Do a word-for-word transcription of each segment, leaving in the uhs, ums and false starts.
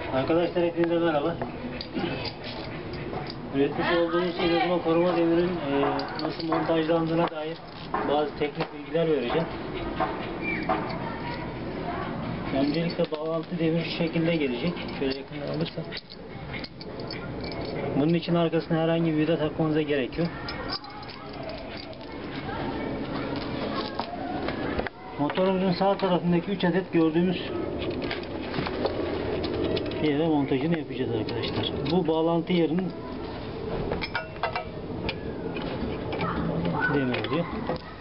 Arkadaşlar hepinize merhaba. Üretmiş olduğumuz İnazma koruma demirinin e, nasıl montajlandığına dair bazı teknik bilgiler vereceğim. Öncelikle bağlantı demir şu şekilde gelecek. Şöyle yakından alırsam. Bunun için arkasına herhangi bir vida takmanıza gerek yok. Motorumuzun sağ tarafındaki üç adet gördüğümüz yere montajını yapacağız arkadaşlar. Bu bağlantı yerinin demir diyor.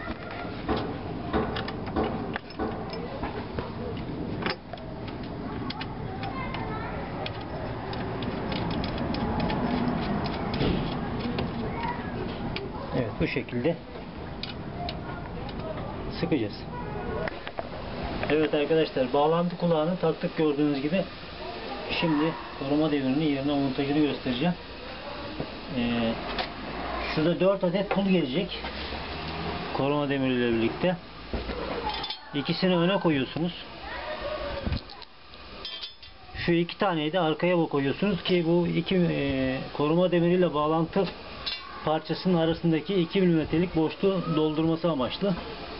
Evet, bu şekilde sıkacağız. Evet arkadaşlar, bağlantı kulağını taktık gördüğünüz gibi. Şimdi koruma demirinin yerine montajını göstereceğim. Ee, şurada dört adet pul gelecek. Koruma demiriyle birlikte. İkisini öne koyuyorsunuz. Şu iki taneyi de arkaya koyuyorsunuz ki bu iki e, koruma demiriyle bağlantı parçasının arasındaki iki milimetrelik boşluğu doldurması amaçlı.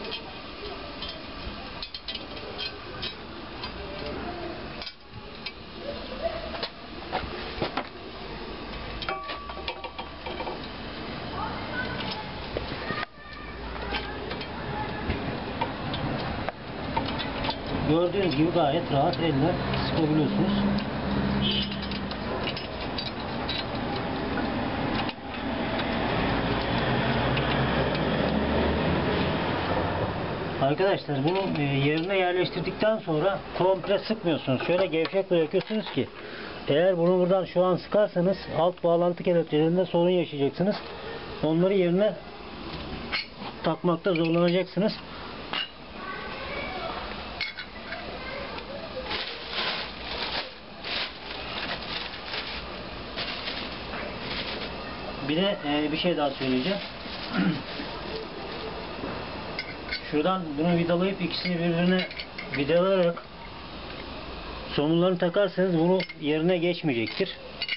Gördüğünüz gibi gayet rahat elle sıkabiliyorsunuz. Arkadaşlar bunu yerine yerleştirdikten sonra komple sıkmıyorsunuz. Şöyle gevşek bırakıyorsunuz ki eğer bunu buradan şu an sıkarsanız alt bağlantı kelepçelerinde sorun yaşayacaksınız. Onları yerine takmakta zorlanacaksınız. Bir de e, bir şey daha söyleyeceğim. Şuradan bunu vidalayıp ikisini birbirine vidalayarak somunlarını takarsanız bunu yerine geçmeyecektir.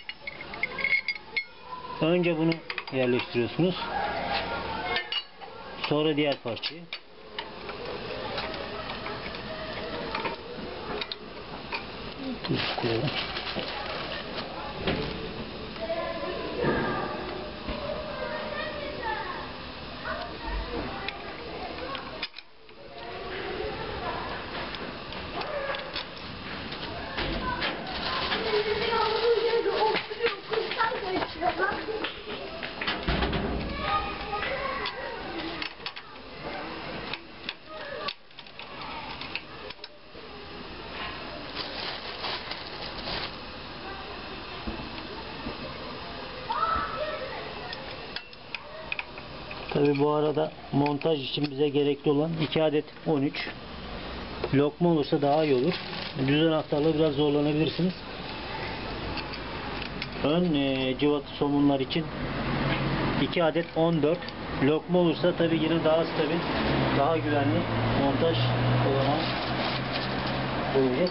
Önce bunu yerleştiriyorsunuz. Sonra diğer parçayı. Tuz koyalım. Tabi bu arada montaj için bize gerekli olan iki adet on üç lokma olursa daha iyi olur. Düz anahtarla biraz zorlanabilirsiniz. Ön e, cıvatı somunlar için iki adet on dört lokma olursa tabi yine daha stabil, daha güvenli montaj olanağı olacak.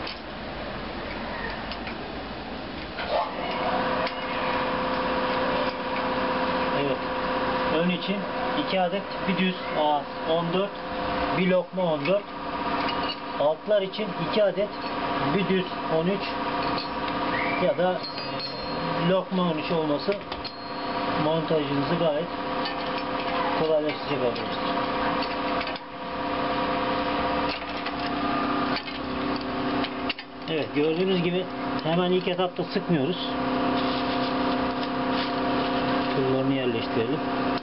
Evet. Ön için iki adet bir düz ağız on dört, bir lokma on dört. Altlar için iki adet bir düz on üç ya da lokma on üç olması montajınızı gayet kolaylaştıracak arkadaşlar. Evet, gördüğünüz gibi hemen ilk etapta sıkmıyoruz. Pullarını yerleştirelim.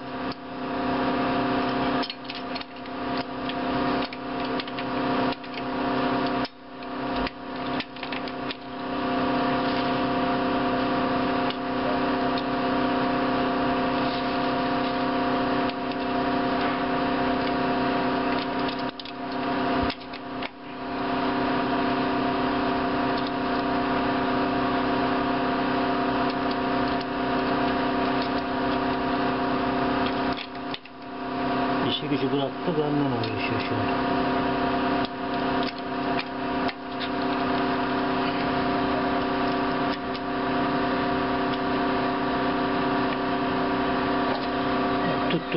İşi gücü bıraktı, benden uğraşıyor şu an.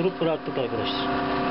tutturup bıraktık arkadaşlar.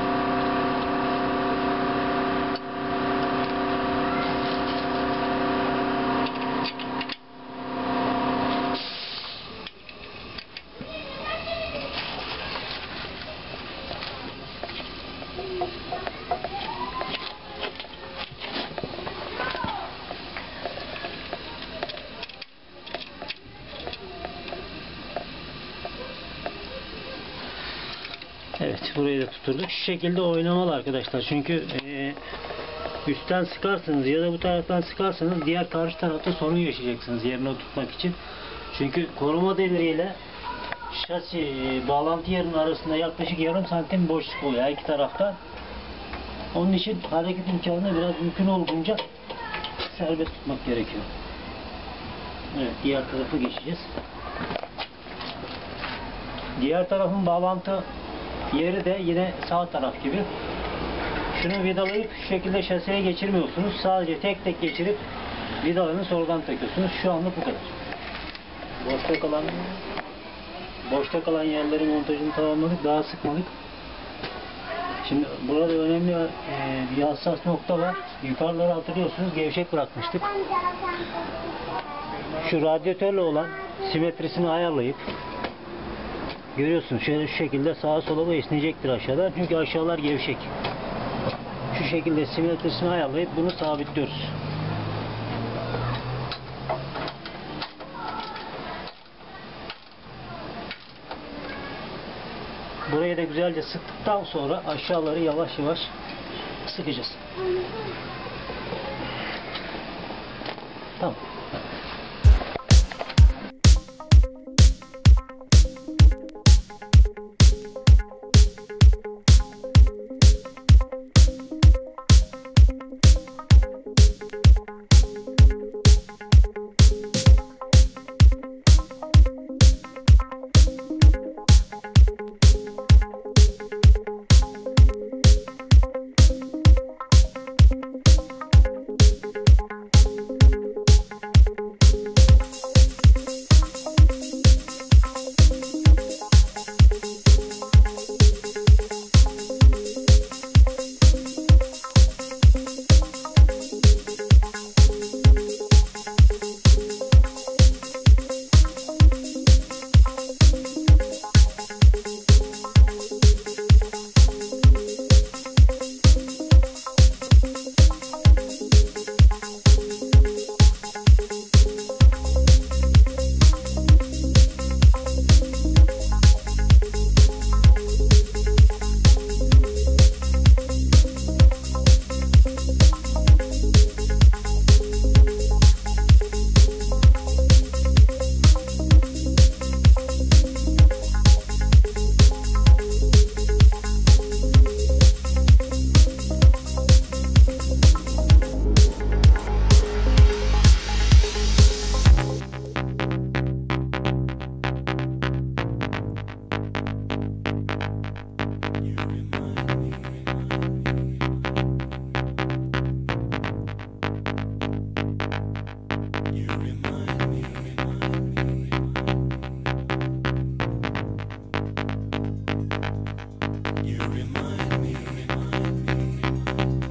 Evet, burayı da tutturduk. Şu şekilde oynamalı arkadaşlar. Çünkü e, üstten sıkarsınız ya da bu taraftan sıkarsanız diğer karşı tarafta sorun yaşayacaksınız yerine oturtmak için. Çünkü koruma demiriyle şasi e, bağlantı yerinin arasında yaklaşık yarım santim boşluk oluyor iki taraftan. Onun için hareket imkanını biraz mümkün olduğunca serbest tutmak gerekiyor. Evet, diğer tarafa geçeceğiz. Diğer tarafın bağlantı yeri de yine sağ taraf gibi. Şunu vidalayıp şu şekilde şaseye geçirmiyorsunuz. Sadece tek tek geçirip vidalarını sonradan takıyorsunuz. Şu anlık bu kadar. Boşta kalan boşta kalan yerlerin montajını tamamladık. Daha sıkmadık. Şimdi burada önemli e, bir hassas nokta var. Yukarıları hatırlıyorsunuz, gevşek bırakmıştık. Şu radyatörle olan simetrisini ayarlayıp görüyorsunuz şöyle şu şekilde sağa sola bu esneyecektir aşağıda. Çünkü aşağılar gevşek. Şu şekilde simetrisini ayarlayıp bunu sabitliyoruz. Burayı da güzelce sıktıktan sonra aşağıları yavaş yavaş sıkacağız. Tamam.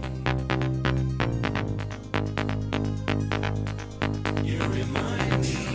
You remind me.